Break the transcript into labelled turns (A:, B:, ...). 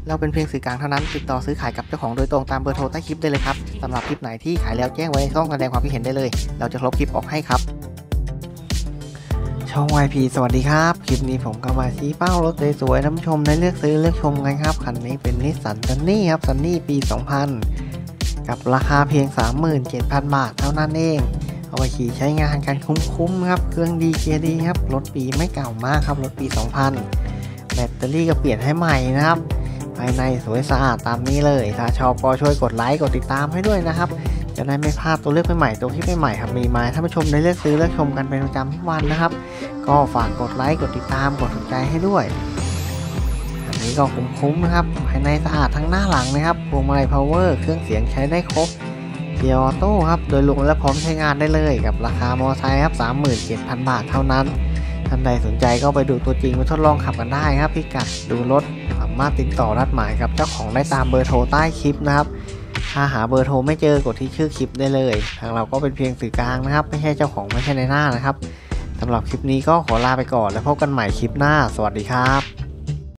A: เราเป็นเพียงสื่อกลางเท่านั้นติดต่อซื้อขายกับเจ้าของโดยตรงตามเบอร์โทรใต้คลิปได้เลยครับสำหรับคลิปไหนที่ขายแล้วแจ้งไว้ในช่องแสดงความคิดเห็นได้เลยเราจะลบคลิปออกให้ครับช่อง YP สวัสดีครับคลิปนี้ผมก็มาชี้เป้ารถสวยๆท่านผู้ชมได้เลือกซื้อเลือกชมกันครับคันนี้เป็นนิสสันซันนี่ครับซันนี่ปี 2000 กับราคาเพียง 37,000 บาทเท่านั้นเองเอาไปขี่ใช้งานกันคุ้มๆครับเครื่องดีเกียร์ดีครับรถปีไม่เก่ามากครับรถปี 2000 แบตเตอรี่ก็เปลี่ยนให้ใหม่นะครับภายในสวยสะอาดตามนี้เลยถ้าชอบก็ช่วยกดไลค์กดติดตามให้ด้วยนะครับจะได้ไม่พลาดตัวเลือกใหม่ๆตัวคลิปใหม่ๆครับมีมาท่านผู้ชมได้เลือกซื้อเลือกชมกันเป็นประจำทุกวันนะครับก็ฝากกดไลค์กดติดตามกดถูกใจให้ด้วยอันนี้ก็คุ้มๆนะครับภายในสะอาดทั้งหน้าหลังนะครับพวงมาลัยพาวเวอร์เครื่องเสียงใช้ได้ครบเกียร์ออโต้ครับโดยรวมและพร้อมใช้งานได้เลยกับราคามอเตอร์ไซค์ครับ 37,000 บาทเท่านั้นท่านใดสนใจก็ไปดูตัวจริงไปทดลองขับกันได้ครับพิกัดดูรถสามารถติดต่อนัดหมายกับเจ้าของได้ตามเบอร์โทรใต้คลิปนะครับถ้าหาเบอร์โทรไม่เจอกดที่ชื่อคลิปได้เลยทางเราก็เป็นเพียงสื่อกลางนะครับไม่ใช่เจ้าของไม่ใช่ในหน้านะครับสำหรับคลิปนี้ก็ขอลาไปก่อนแล้วพบกันใหม่คลิปหน้าสวัสดีครับ